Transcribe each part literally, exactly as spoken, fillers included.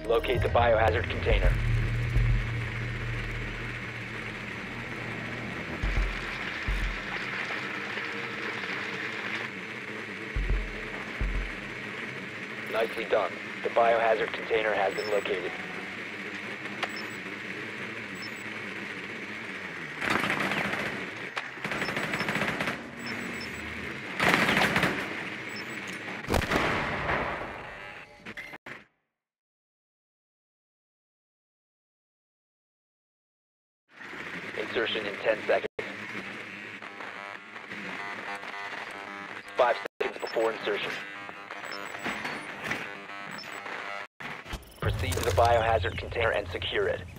Locate the biohazard container. Nicely done. The biohazard container has been located. Insertion in ten seconds. Five seconds before insertion. Proceed to the biohazard container and secure it.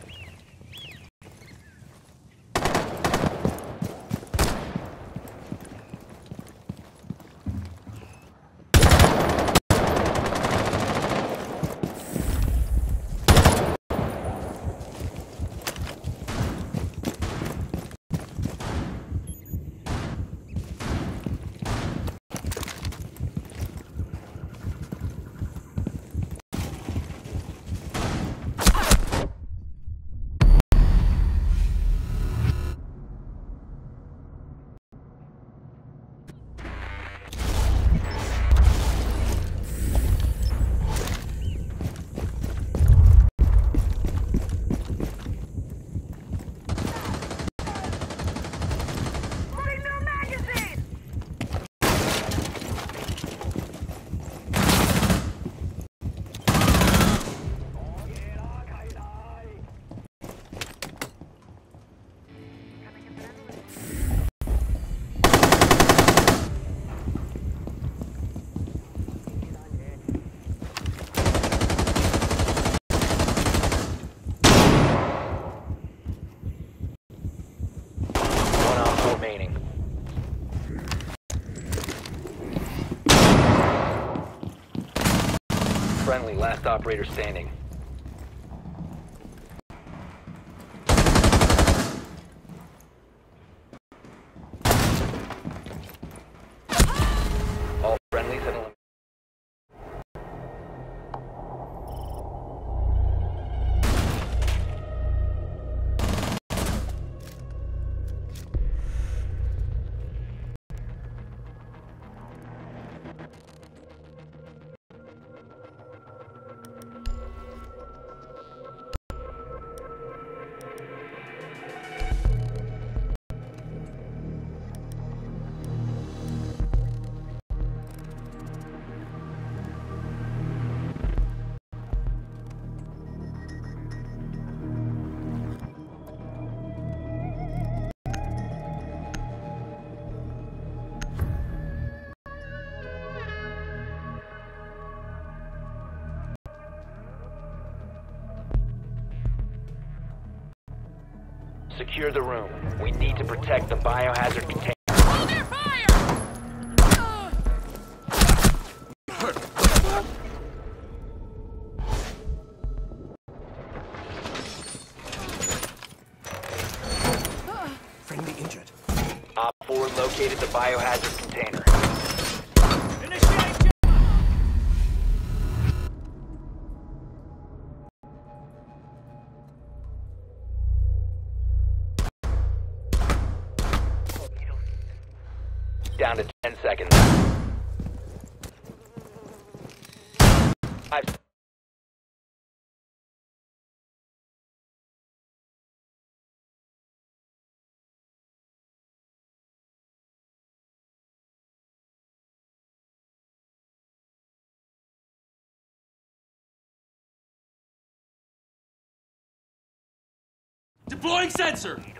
Friendly, last operator standing. All friendlies have eliminated. Secure the room. We need to protect the biohazard container. Hold your fire! Friendly injured. Op four located the biohazard container. Initiate! Down to ten seconds. Five. Deploying sensor!